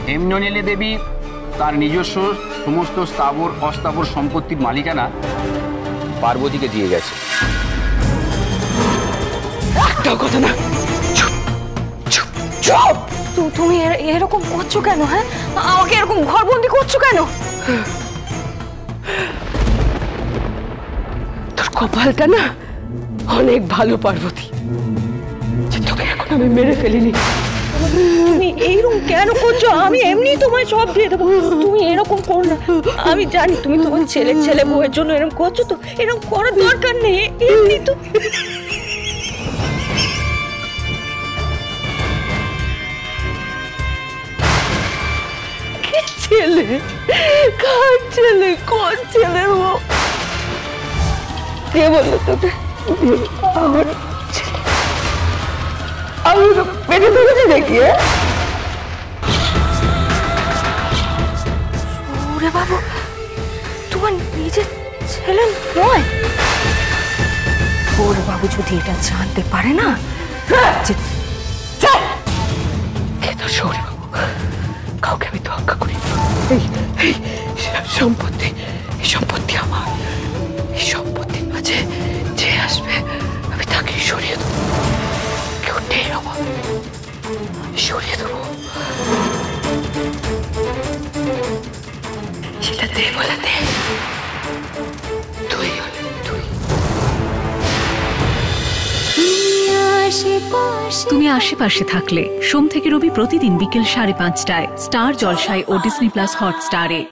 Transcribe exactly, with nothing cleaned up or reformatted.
হেমনলিনী দেবী তার নিজস্ব সমস্ত স্থাবর অস্থাবর সম্পত্তির মালিকানা পার্বতীকে দিয়ে গেছে। একটাও কথা না, চুপ চুপ চুপ। তুমি এরকম করছো কেন? হ্যাঁ, আমাকে এরকম ঘরবন্দি করছো কেন? তোর কপালটা না অনেক ভালো পার্বতী, তোকে এখন আমি মেরে ফেলিনি। তুমি এইরকম কেন করছো? আমি এমনি তোমায় সব দিয়ে দেবো, তুমি এরকম করো না। আমি জানি তুমি তোমার ছেলে ছেলে বউয়ের জন্য এরকম করছো, তো এরকম করার দরকার নেই। এমনি তো ছেলে, কার ছেলে, কোন ছেলে? ও কে বললো তোকে? আমার ছেলে। আমি তো পেটে ধরেছি দেখি। ওরে বাবু, তোমার নিজের ছেলে নয়? ওরে বাবু যদি এটা জানতে পারে না যে কে তো সৌরি বাবু, কাউকে আমি তোয়াক্কা করি। এই এই সম্পত্তি, এই সম্পত্তি আমার। এই সম্পত্তির মাঝে যে আসবে আমি তাকে সরিয়ে দেবো। কেউ টের হবো, সরিয়ে দেবো। সেটা দে বলে দে, তুই হলে তুই। তুমি আশেপাশে থাকলে সোম থেকে রবি প্রতিদিন বিকেল সাড়ে পাঁচটায় স্টার জলসায় ও ডিজনি প্লাস হটস্টারে।